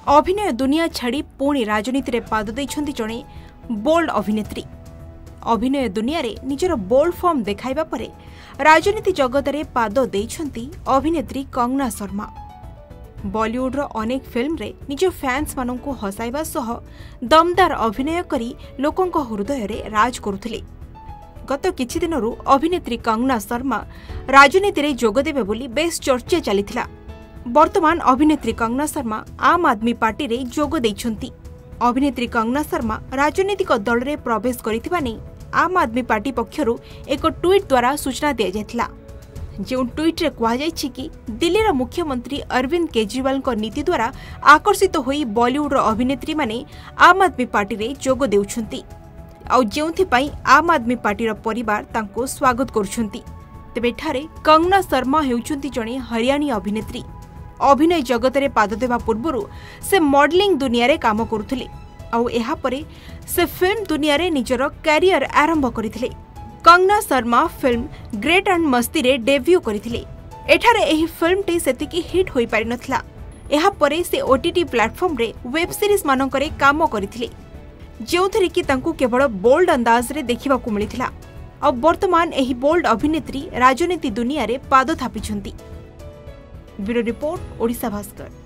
अभिनय दुनिया छाड़ी पुणी राजनीति रे पाद देइछंती जणे बोल्ड अभिनेत्री। अभिनय दुनिया रे निजर बोल्ड फॉर्म देखाइबा परे राजनीति जगत रे पाद देइछंती अभिनेत्री कंगना शर्मा। बॉलीवुड रो अनेक फिल्म रे निज फैंस माननकु हसाइबा सह दमदार अभिनय करी लोकंक हृदय रे राज करुथिले। गत किछि दिनरु अभिनेत्री कंगना शर्मा राजनीति रे जोग देबे बोली बेस चर्चा चलीथिला। वर्तमान अभिनेत्री कंगना शर्मा आम आदमी पार्टी रे जोग देइछंती। अभिनेत्री कंगना शर्मा राजनीतिक दल रे प्रवेश करिथिबा नै आम आदमी पार्टी पक्षरु एक ट्वीट द्वारा सूचना दिया जायथिला। जो ट्वीट रे कहा जायछि कि दिल्ली रो मुख्यमंत्री अरविंद केजरीवाल को नीति द्वारा आकर्षित होई बॉलीवुड रो अभिनेत्री माने आम आदमी पार्टी रे जोग देउछंती आ जेउथि पई आम आदमी पार्टी रो परिवार तांको स्वागत करूछंती। तेबे ठारे कंगना शर्मा हेउछंती जणे हरियाणी अभिनेत्री। अभिनय जगत रे पाद देवा पूर्वरु से मॉडलिंग दुनिया रे काम करुथिले आ एहा परे से फिल्म दुनिया रे निजर कैरियर आरंभ करिथिले। कंगना शर्मा फिल्म ग्रेट एंड मस्ती रे डेब्यू करिथिले। एठारे एही फिल्म टी सेतिकी हिट होई पारि नथला। एहा परे से ओटीटी प्लेटफॉर्म रे वेब सीरीज मानकरे काम करिथिले जेउथरे कि तांकु केवल बोल्ड अंदाज रे देखिबाकू मिलिथिला। आ वर्तमान एही बोल्ड अभिनेत्री राजनीति दुनिया रे पाद थापिछंती। Bureau report Odisha Bhaskar.